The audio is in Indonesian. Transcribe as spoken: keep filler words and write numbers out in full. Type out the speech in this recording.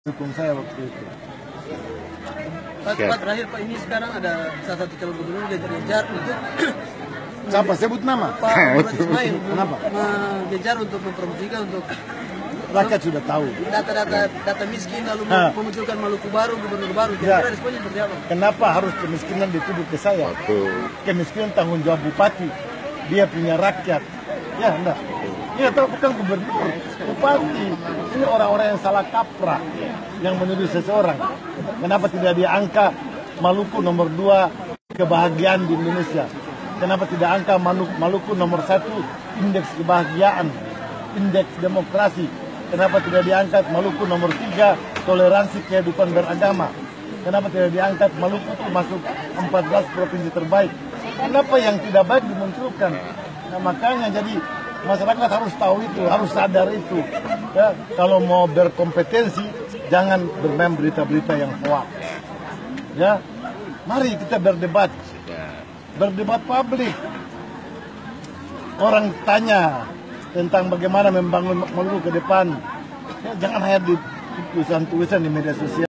Dukung saya waktu itu. Pak, Pak, terakhir Pak, ini sekarang ada salah satu calon gubernur yang dikejar untuk Siapa sebut nama? Pak Muhammad Ismail. Kenapa? Mengejar untuk mempromosikan untuk Rakyat sudah tahu. data-data data miskin lalu Nah. memunculkan Maluku baru, gubernur baru. Ya. Kira-kira responnya seperti apa? Kenapa harus kemiskinan dituduh ke saya? Kemiskinan tanggung jawab bupati. Dia punya rakyat. Ya, enggak. Iya, tahu bukan gubernur, bupati. Ini orang-orang yang salah kaprah yang menuduh seseorang. Kenapa tidak diangkat Maluku nomor dua kebahagiaan di Indonesia? Kenapa tidak angka Maluku nomor satu indeks kebahagiaan, indeks demokrasi? Kenapa tidak diangkat Maluku nomor tiga toleransi kehidupan beragama? Kenapa tidak diangkat Maluku itu masuk empat belas provinsi terbaik? Kenapa yang tidak baik dimunculkan? Nah, makanya jadi masyarakat harus tahu itu, harus sadar itu. Ya, kalau mau berkompetensi, jangan bermain berita-berita yang hoax. Ya, mari kita berdebat, berdebat publik. Orang tanya tentang bagaimana membangun Maluku ke depan. Ya, jangan hanya di tulisan-tulisan di media sosial.